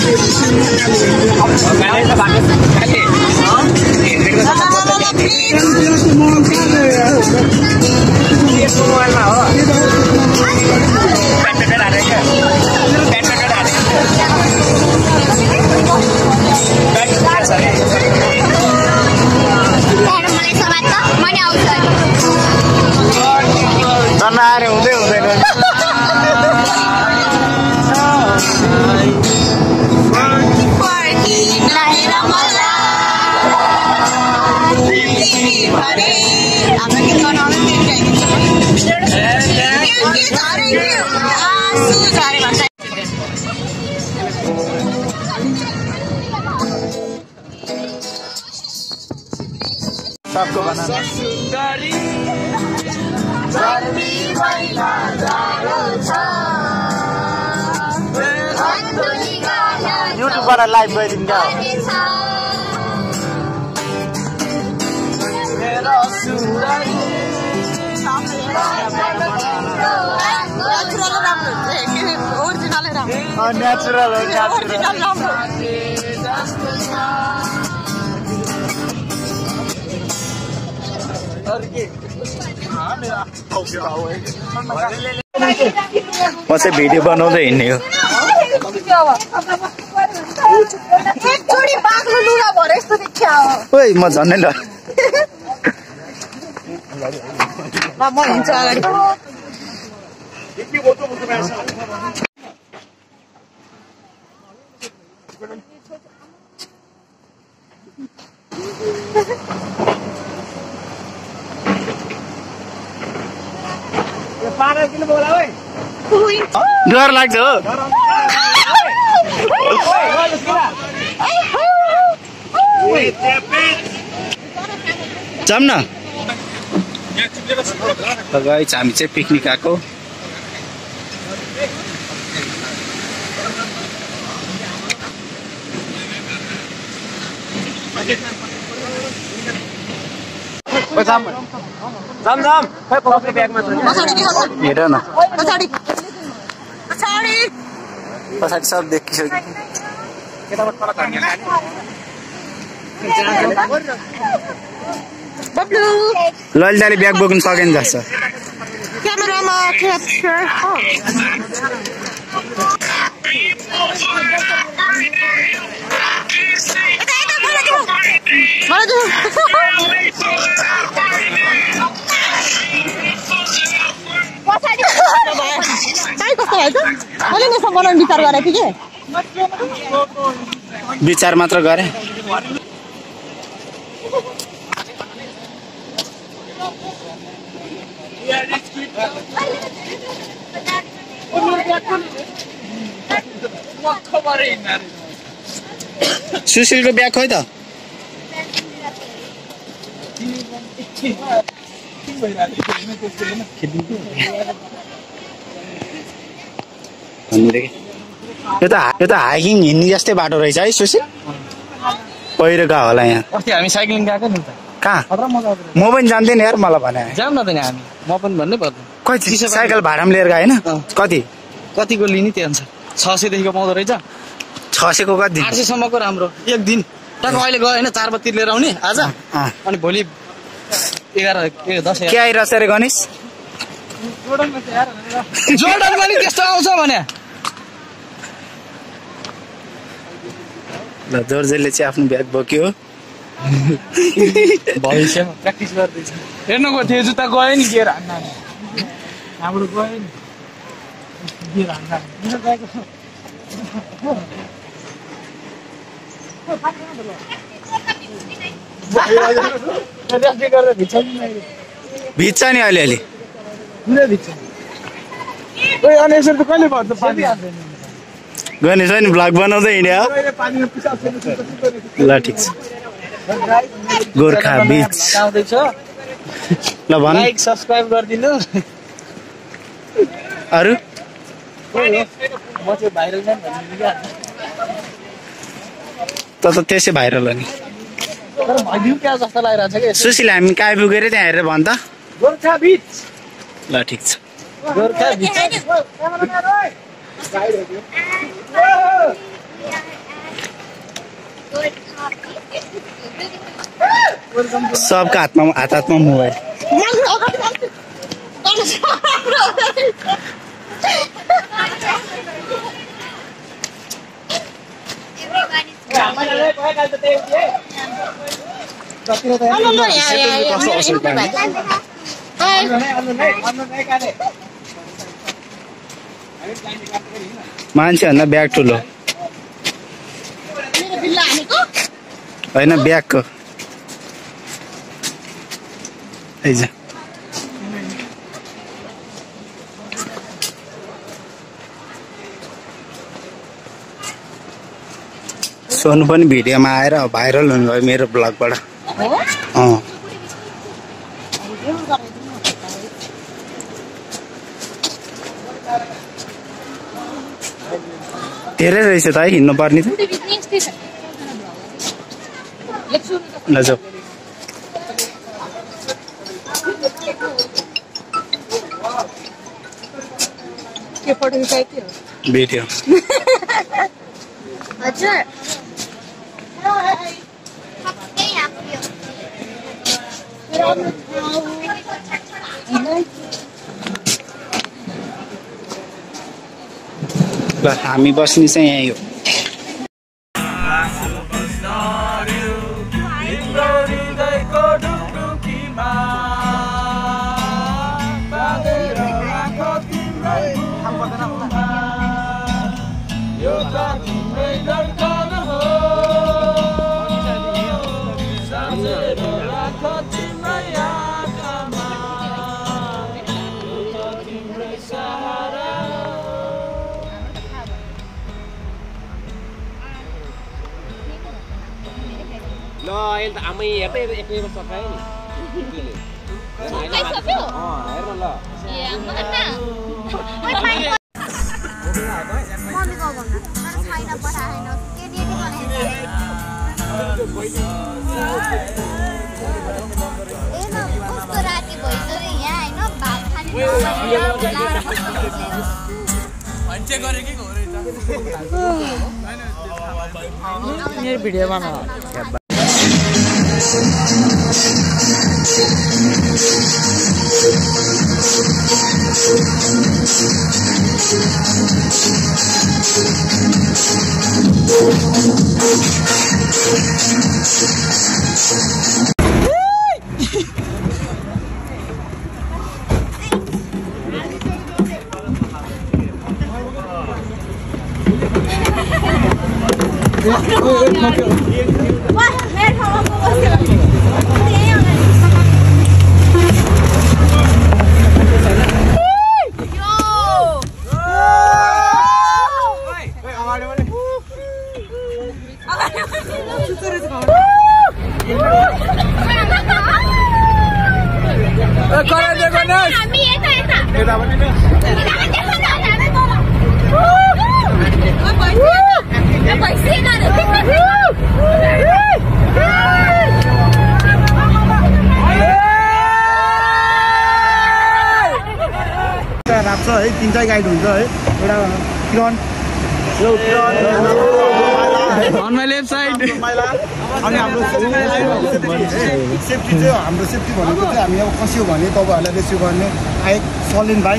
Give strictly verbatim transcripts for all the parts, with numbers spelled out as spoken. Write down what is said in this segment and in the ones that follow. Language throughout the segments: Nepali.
नआएर हुँदै हुँदैन सबको बनाना युट्युबबाट लाइभ गरिदिन्छ नेचुरल हो म चाहिँ भिडियो बनाउँदै हिँड्ने हो ओइ म झन्नै ल म हिँड्छु अगाडि डर लाग्छ हो जाऊँ न गाइस हामी चाहिँ पिकनिक आएको जाम जाम खै पक्कै ब्यागमा छ हेर न पछाडि पछाडि पछाडि सब देखिसक्यो केटाबाट तल झर्ने बब्लु ललिताले ब्याग बोक्नु सकेन जस्तो क्यामेरामा क्याप्चर कस्तो भएछ मैले यसो बनाउने विचार गरेको थिएँ कि विचार मात्र गरे सुशीलको ब्याग खोइ त यो त यो त हाइकिङ हिँड्ने जस्तै बाटो रहेछ है सुशील पहिरो गयो होला यहाँ अस्ति हामी साइक्लिङ गएको नि त कहाँ म पनि जान्दैन यार मलाई भने जाम न त नि हामी म पनि भन्नै पर्दैन कति साइकल भाडामा लिएर गयो होइन कति कतिको लिने त्यो अनुसार छ सयदेखिको पाउँदो रहेछ छ सयको कति आठ सयसम्मको राम्रो एक दिन टक्क अहिले गयो होइन चार बत्ती लिएर आउने आज अनि भोलि एघार दस के आइरहेछ अरे गणेश जोर्डन पनि त्यस्तो आउँछ भने ल जोर्जेलले चाहिँ आफ्नो ब्याग बोक्यो भविष्यमा प्र्याक्टिस गर्दैछ हेर्नुको त्यो जुत्ता गयो नि गियर हान्न हाम्रो गयो नि गियर हान्न भिज्छ नि अलिअलि गणेश नि भ्लग बनाउँदै हिँड्यो ल ठिक छ गोर्खा बीच ल भन लाइक सब्स्क्राइब गरिदिनु अरु म चाहिँ भाइरल म्यान भन्नु क्या त त त्यसै भाइरल हो नि तर भ्यू क्या जस्तो लागिरहेछ कि सुशील हामी कहाँ पुगेर त्यहाँ हेरेर भन त गोर्खा बीच ल ठिक छ गोर्खा बीच सबका हातमा हात हातमा मोबाइल मान्छेभन्दा ब्याग ठुलो होइन ब्यागको सोनु पनि भिडियोमा आएर भाइरल हुनुभयो मेरो ब्लगबाट। अँ धेरै रहेछ त है हिँड्नु पर्ने त लजाऊ भिडियो हजुर ल हामी बस्ने चाहिँ यही हो। ल अहिले त आमै हेर्दै एक्लै सकायो नि हेर्न ल मेरो भिडियो बना राख्छ है तिनवटा गाइड हुन्छ है एउटा किरण on my left side अनि हाम्रो सेफ्टी चाहिँ हाम्रो सेफ्टी भनेको चाहिँ हामी अब खस्यो भने तपाईहरुलाई रेस्क्यु गर्ने आए सलिन भाइ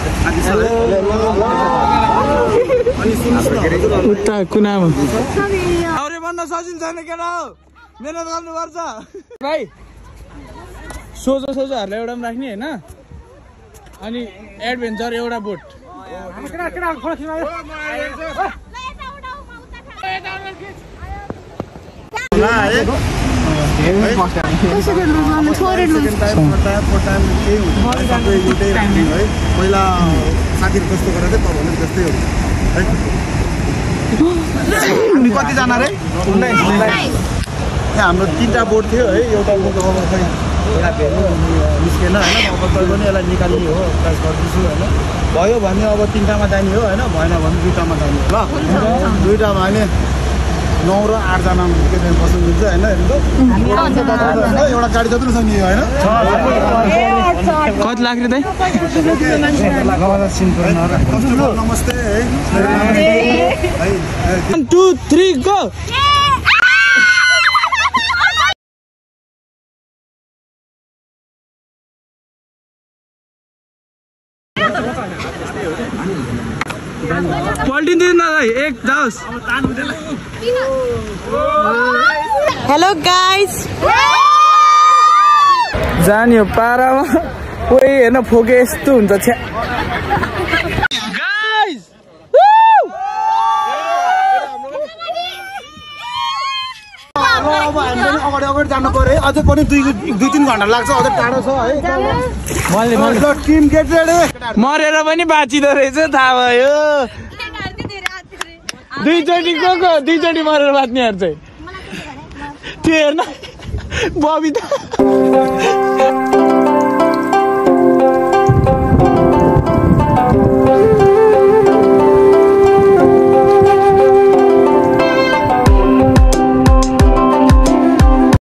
उता कुनामा अरे भन्न सजिलो छैन केटा हो मेहनत गर्नुपर्छ भाइ सोझो सोझोहरुलाई एउटा पनि राख्ने हैन अनि एडभेन्चर एउटा बोट केटा केटा खोला पहिला साथीहरू कस्तो गरेर चाहिँ तपाईँहरूले जस्तै हो है कतिजना रे हाम्रो तिनवटा बोट थियो है एउटा बोट अब खै एउटा भेल्नु निस्केन होइन अब तै पनि यसलाई निकाल्ने हो प्रयास गर्दैछु होइन भयो भने अब तिनवटामा जाने हो होइन भएन भने दुईवटामा जाने ल दुईवटामा भने नौ र आठजना के बस्नु मिल्छ होइन एउटा गाडी जत्रो छ नि होइन कति लाग्छ दाइ नमस्ते है one two three go मलाई एक जाओस् हेलो गाइस जान्यो पारामा कोही हेर्न फोके यस्तो हुन्छ छ्या गाइस अब हामी पनि अगाडि अगाडि जानु पर्यो है अझै पनि दुई दुई तिन घन्टा लाग्छ अझै टाढो छ है मैले मैले टिम गेट रेडी मरेर पनि बाँचिदो रहेछ थाहा भयो दुईचोटि को को दुईचोटि मरेर बाँच्नेहरू चाहिँ त्यो हेर्न बबिता